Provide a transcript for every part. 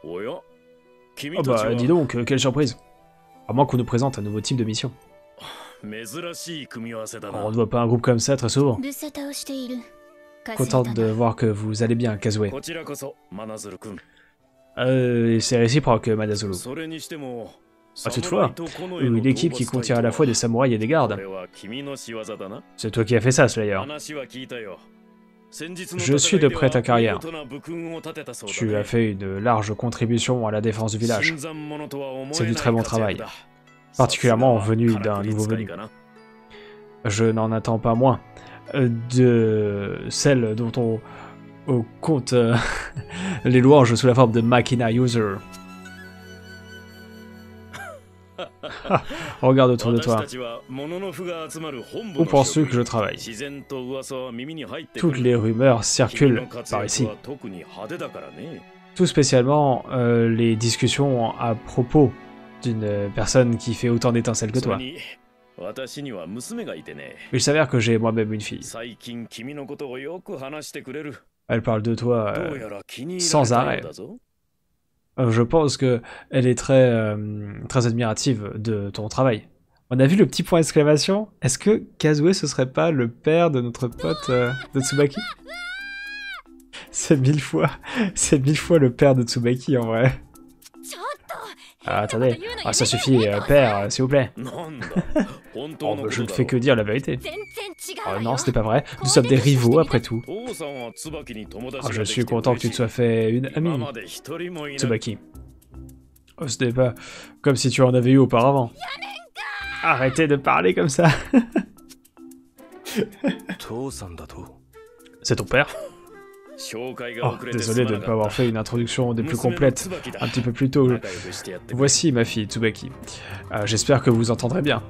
Oh bah, dis donc, quelle surprise. À moins qu'on nous présente un nouveau type de mission. On ne voit pas un groupe comme ça très souvent. Contente de voir que vous allez bien, Kazue. C'est réciproque, Manazulu. Toutefois, une équipe qui contient à la fois des samouraïs et des gardes. C'est toi qui as fait ça, Slayer. Je suis de près ta carrière. Tu as fait une large contribution à la défense du village. C'est du très bon travail, particulièrement venu d'un nouveau venu. Je n'en attends pas moins de celle dont on compte les louanges sous la forme de Machina User. Regarde autour de toi. Où penses-tu que je travaille? Toutes les rumeurs circulent par ici. Tout spécialement les discussions à propos d'une personne qui fait autant d'étincelles que toi. Il s'avère que j'ai moi-même une fille. Elle parle de toi sans arrêt. Je pense que elle est très, très admirative de ton travail. On a vu le petit point d'exclamation. Est-ce que Kazue ce serait pas le père de notre pote de Tsubaki? C'est 1000 fois le père de Tsubaki en vrai. Ah, attendez, ça suffit, père, s'il vous plaît. Oh, bah, je ne fais que dire la vérité. Oh, non, ce n'est pas vrai. Nous sommes des rivaux, après tout. Oh, je suis content que tu te sois fait une amie, Tsubaki. Oh, ce n'est pas comme si tu en avais eu auparavant. Arrêtez de parler comme ça. C'est ton père? Oh, désolé de ne pas avoir fait une introduction des plus complètes un petit peu plus tôt. Voici ma fille, Tsubaki. J'espère que vous entendrez bien.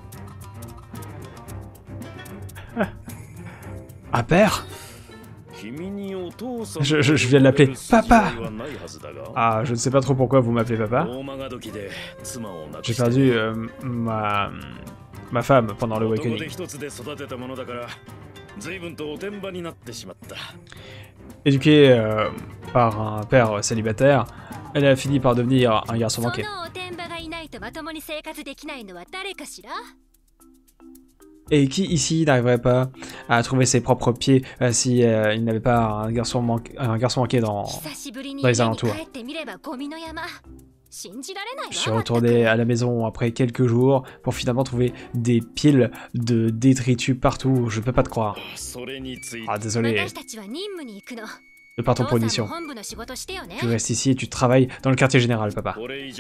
Un père? Je viens de l'appeler Papa! Ah, je ne sais pas trop pourquoi vous m'appelez Papa. J'ai perdu ma femme pendant le Awakening. Éduquée par un père célibataire, elle a fini par devenir un garçon manqué. Et qui ici n'arriverait pas à trouver ses propres pieds si il n'avait pas un garçon manqué dans les alentours? Je suis retourné à la maison après quelques jours pour finalement trouver des piles de détritus partout. Je peux pas te croire. Ah, désolé. Nous partons pour une mission. Tu restes ici et tu travailles dans le quartier général, papa.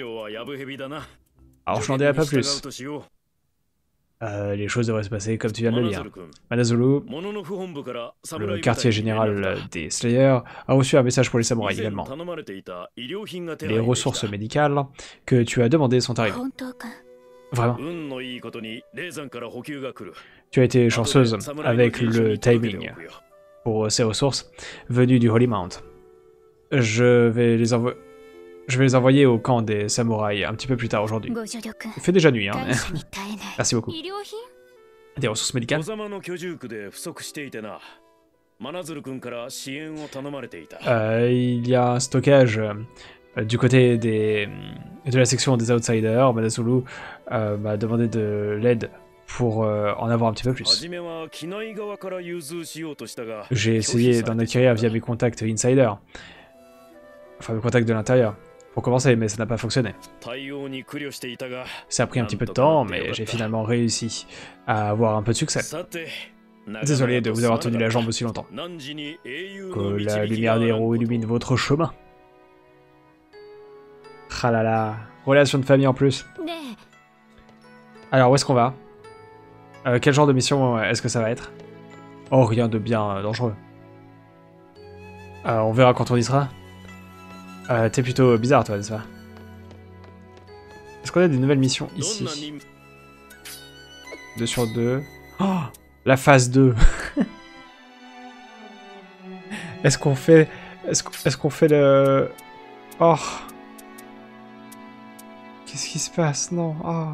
Alors je n'en dirai pas plus. Les choses devraient se passer comme tu viens de le dire. Manazulu, le quartier général des Slayers, a reçu un message pour les samouraïs également. Les ressources médicales que tu as demandées sont arrivées. Vraiment. Tu as été chanceuse avec le timing pour ces ressources venues du Holy Mount. Je vais les envoyer au camp des samouraïs un petit peu plus tard aujourd'hui. Il fait déjà nuit, hein. Merci beaucoup. Des ressources médicales? Il y a un stockage du côté de la section des Outsiders. Manazulu m'a demandé de l'aide pour en avoir un petit peu plus. J'ai essayé d'en acquérir via mes contacts Insiders. Enfin, mes contacts de l'intérieur. Pour commencer, mais ça n'a pas fonctionné. Ça a pris un petit peu de temps, mais j'ai finalement réussi à avoir un peu de succès. Désolé de vous avoir tenu la jambe aussi longtemps. Que la lumière des héros illumine votre chemin. Ah là là, relation de famille en plus. Alors, où est-ce qu'on va? Quel genre de mission est-ce que ça va être? Oh, rien de bien dangereux. On verra quand on y sera. T'es plutôt bizarre, toi, n'est-ce pas? Est-ce qu'on a des nouvelles missions ici? 2 sur 2. Oh, la phase 2. Est-ce qu'on fait le... Oh. Qu'est-ce qui se passe? Non. Oh.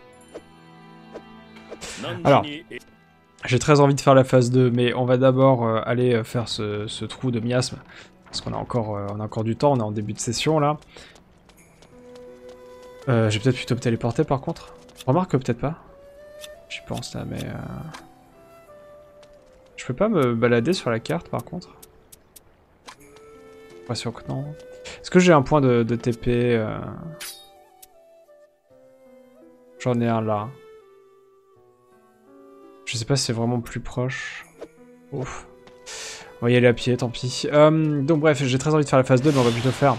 Alors, j'ai très envie de faire la phase 2, mais on va d'abord aller faire ce trou de miasme Parce qu'on a encore du temps, on est en début de session là. J'ai peut-être plutôt me téléporter par contre. Remarque que peut-être pas. J'y pense là, mais... Je peux pas me balader sur la carte par contre. Pas sûr que non. Est-ce que j'ai un point de TP J'en ai un là. Je sais pas si c'est vraiment plus proche. Ouf. On va y aller à pied, tant pis. Donc bref, j'ai très envie de faire la phase 2, mais on va plutôt faire...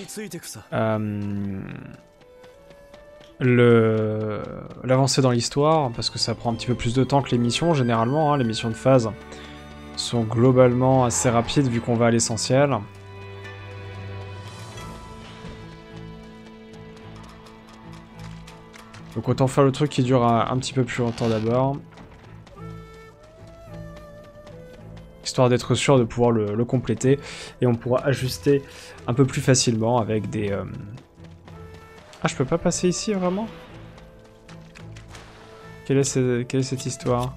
l'avancée dans l'histoire, parce que ça prend un petit peu plus de temps que les missions, généralement. Hein. Les missions de phase sont globalement assez rapides, vu qu'on va à l'essentiel. Donc autant faire le truc qui dure un petit peu plus longtemps d'abord. Histoire d'être sûr de pouvoir le compléter. Et on pourra ajuster un peu plus facilement avec des... Ah, je peux pas passer ici, vraiment? Quelle est cette histoire?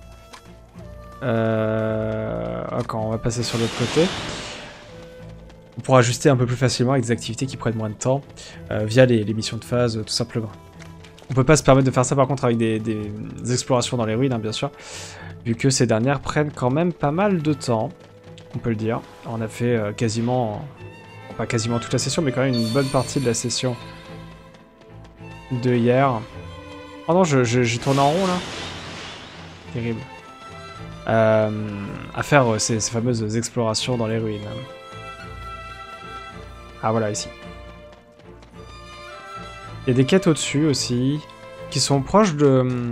Quand on va passer sur l'autre côté. On pourra ajuster un peu plus facilement avec des activités qui prennent moins de temps. Via les missions de phase, tout simplement. On peut pas se permettre de faire ça par contre avec des explorations dans les ruines, hein, bien sûr. Vu que ces dernières prennent quand même pas mal de temps. On peut le dire. On a fait quasiment... Pas quasiment toute la session, mais quand même une bonne partie de la session de hier. Oh non, j'ai tourné en rond là. Terrible. À faire ces fameuses explorations dans les ruines. Ah voilà, ici. Il y a des quêtes au-dessus aussi, qui sont proches de...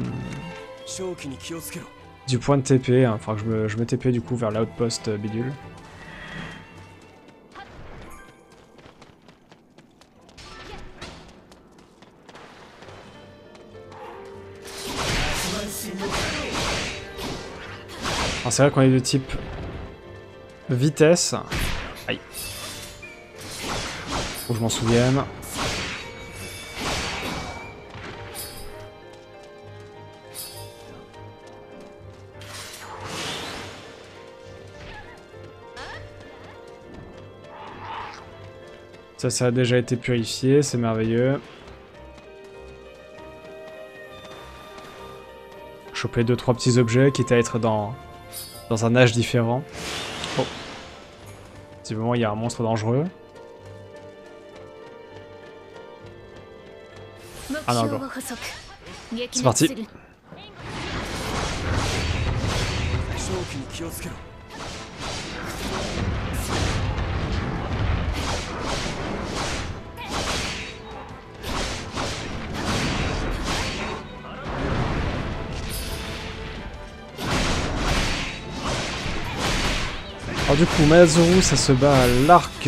du point de TP. Hein. Enfin, je me TP du coup vers l'outpost bidule. C'est vrai qu'on est de type vitesse. Aïe. Faut que je m'en souvienne. Ça a déjà été purifié, c'est merveilleux. Choper 2-3 petits objets, quitte à être dans un âge différent. Oh. Visiblement, il y a un monstre dangereux. Ah non, go. C'est parti. Alors du coup, Manazuru, ça se bat à l'arc.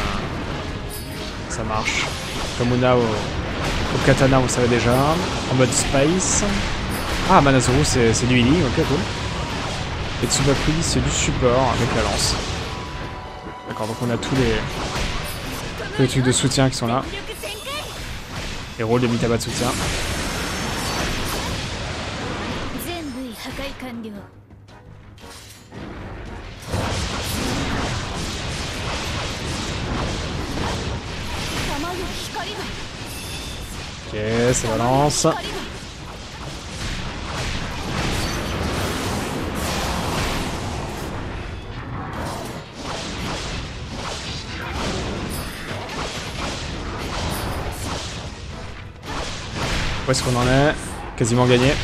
Ça marche. Comme Una au katana, on le savait déjà. En mode space. Ah, Manazuru, c'est du healing, ok, cool. Et Tsubakui, c'est du support avec la lance. D'accord, donc on a tous les trucs de soutien qui sont là. Les rôles de Mitaba de soutien. Ok, ça balance. Où est-ce qu'on en est? Quasiment gagné.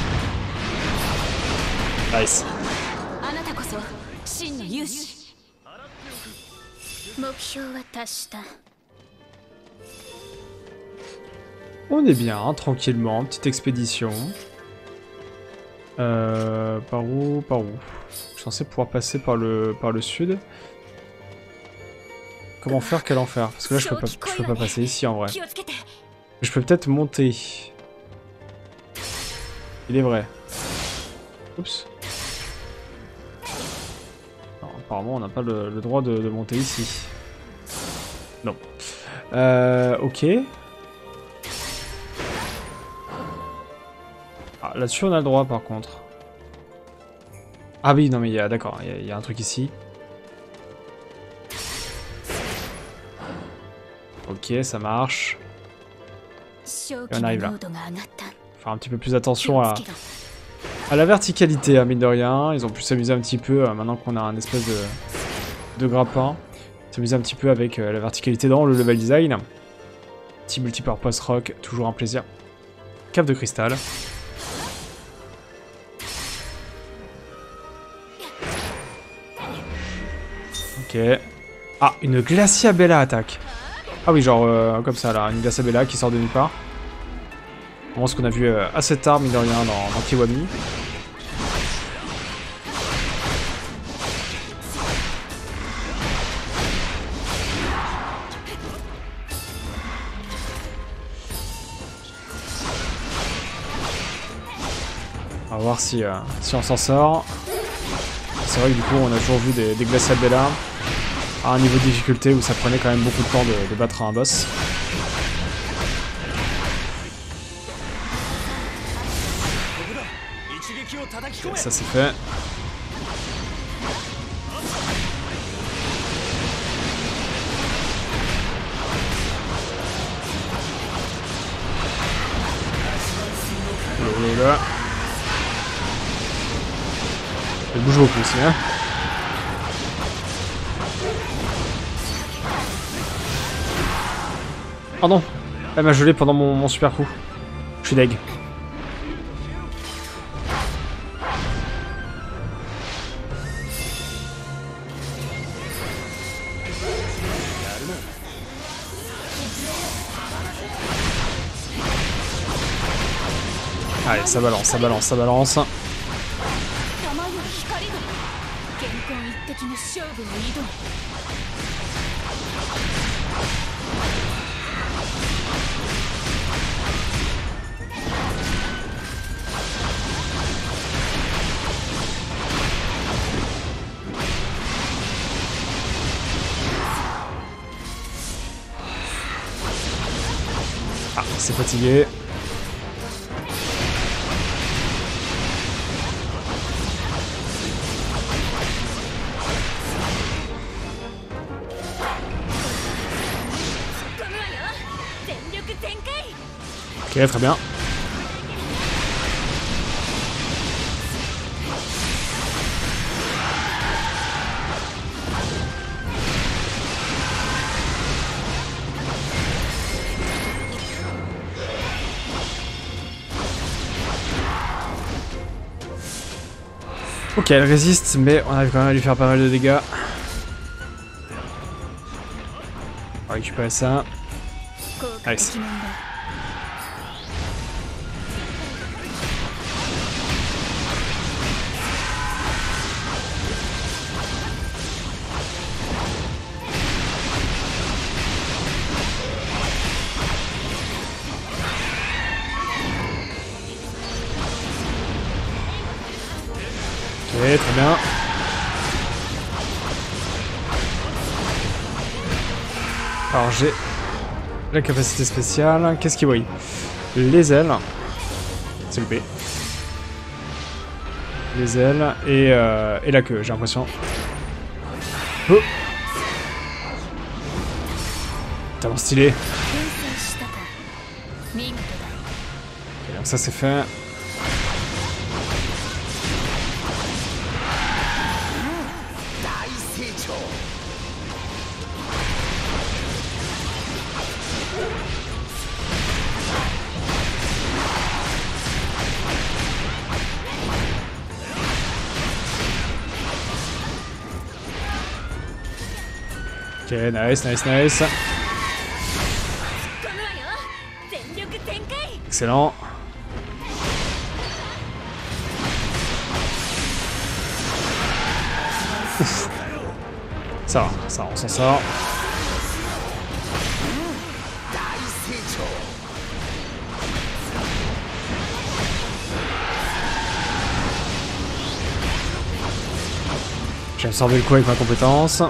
Nice. On est bien, hein, tranquillement, petite expédition. Par où? Par où? Je suis censé pouvoir passer par le sud. Comment faire? Quel enfer? Parce que là, je peux pas passer ici, en vrai. Je peux peut-être monter. Il est vrai. Oups. Non, apparemment, on n'a pas le droit de monter ici. Non. Ok. Ah, là-dessus, on a le droit, par contre. Ah oui, non, mais il y a... D'accord, il y a un truc ici. Ok, ça marche. Et on arrive là. Faire un petit peu plus attention à la verticalité, hein, mine de rien. Ils ont pu s'amuser un petit peu, maintenant qu'on a un espèce de grappin. S'amuser un petit peu avec la verticalité dans le level design. Petit multipurpose rock, toujours un plaisir. Cave de cristal. Ok. Ah, une Glaciabella attaque. Ah oui, genre comme ça là, une Glaciabella qui sort de nulle part. Vraiment ce qu'on a vu assez tard, mine de rien, dans Kiwami. On va voir si on s'en sort. C'est vrai que du coup on a toujours vu des Glaciabella à un niveau de difficulté où ça prenait quand même beaucoup de temps de battre un boss. Okay, ça c'est fait. Là. Elle bouge beaucoup aussi, hein. Oh non, elle m'a gelé pendant mon super coup. Je suis deg. Allez, ça balance, ça balance, ça balance. Ah, c'est fatigué. Ok, très bien. Ok, elle résiste, mais on arrive quand même à lui faire pas mal de dégâts. On va récupérer ça. Nice. Ok, très bien. Alors j'ai la capacité spéciale. Qu'est-ce qu'il voit? Les ailes. C'est le P. Les ailes et la queue, j'ai l'impression. Oh, tellement stylé. Ok, donc ça c'est fait. Ok, nice, nice, nice. Excellent. Ouf. Ça, on s'en sort. J'ai absorbé le coup avec ma compétence.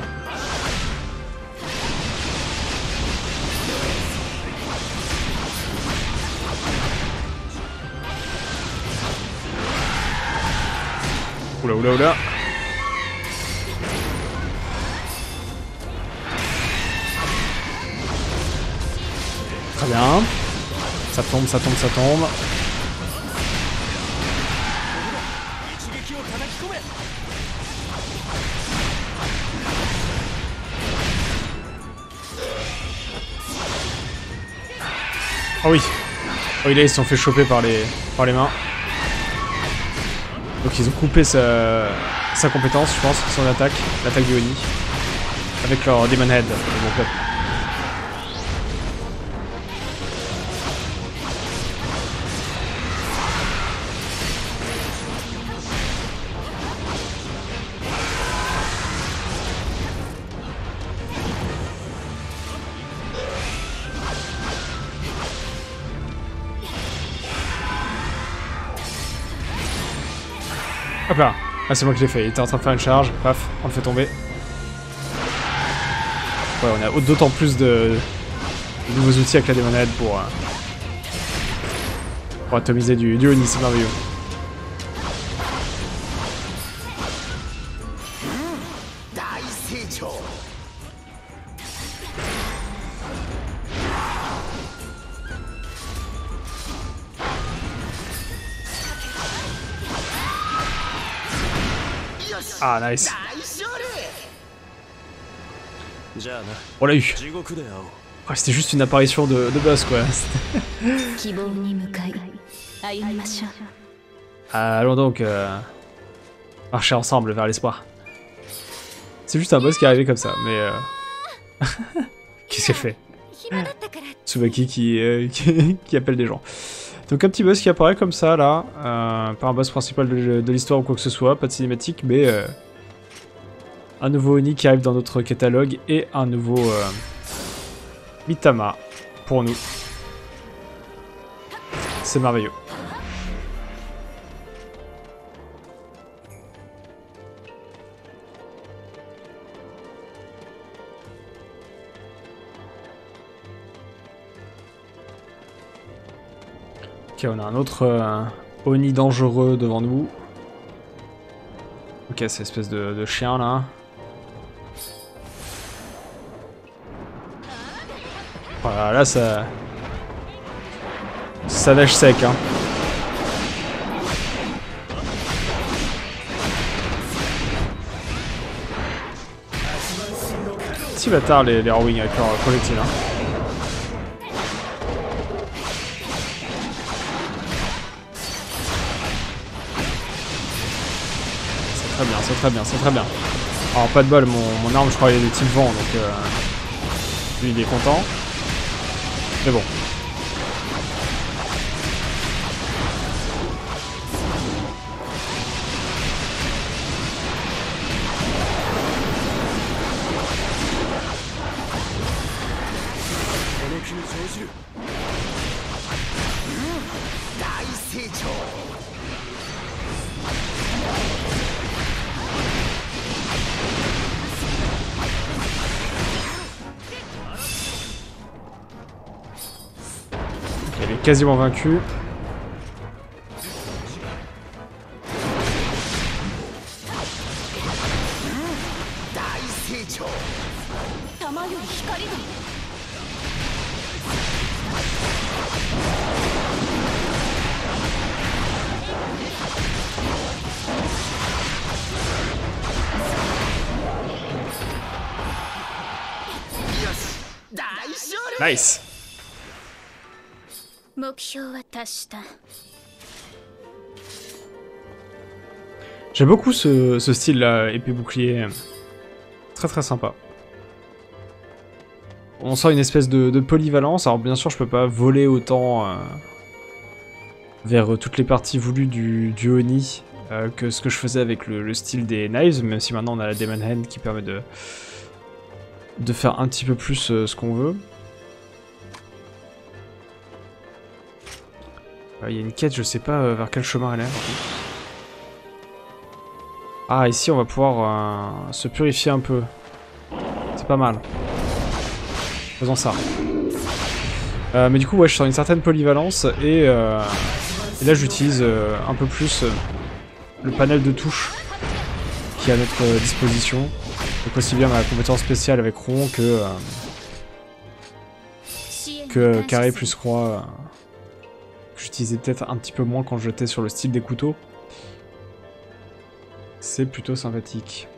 Oula, oula, oula. Très bien. Ça tombe, ça tombe, ça tombe. Oh oui. Oh, là, ils se sont fait choper par les mains. Donc ils ont coupé sa compétence, je pense, son attaque, l'attaque du Oni, avec leur Demon Head, le bon peuple. Hop là. Ah, c'est moi qui l'ai fait. Il était en train de faire une charge. Paf, on le fait tomber. Ouais, on a d'autant plus de nouveaux outils avec la Demon Head pour atomiser du Oni. C'est merveilleux. Ah, nice. On l'a eu. Oh, c'était juste une apparition de boss, quoi. Allons donc marcher ensemble vers l'espoir. C'est juste un boss qui est arrivé comme ça, mais... Qu'est-ce qu'elle fait? Tsubaki qui appelle des gens. Donc un petit boss qui apparaît comme ça, là. Pas un boss principal de l'histoire ou quoi que ce soit, pas de cinématique, mais... un nouveau Oni qui arrive dans notre catalogue et un nouveau Mitama pour nous. C'est merveilleux. Ok, on a un autre Oni dangereux devant nous. Ok, c'est espèce de chien là. Voilà, là ça nage sec, hein. Si bâtard les Rowing avec leur projectile, hein. C'est très bien, c'est très bien, c'est très bien. Alors pas de bol, mon arme je crois il est de type vent, donc lui il est content. Mais bon. Elle est quasiment vaincue. Nice. J'aime beaucoup ce style là, épée bouclier. Très très sympa. On sent une espèce de polyvalence. Alors bien sûr je peux pas voler autant vers toutes les parties voulues du Oni que ce que je faisais avec le style des Knives, même si maintenant on a la Demon Hand qui permet de faire un petit peu plus ce qu'on veut. Il y a une quête, je sais pas vers quel chemin elle est. Ah, ici on va pouvoir se purifier un peu. C'est pas mal. Faisons ça. Mais du coup, ouais, je sens une certaine polyvalence et là j'utilise un peu plus le panel de touches qui est à notre disposition. Donc aussi bien ma compétence spéciale avec Ron que que carré plus croix, que j'utilisais peut-être un petit peu moins quand j'étais sur le style des couteaux. C'est plutôt sympathique.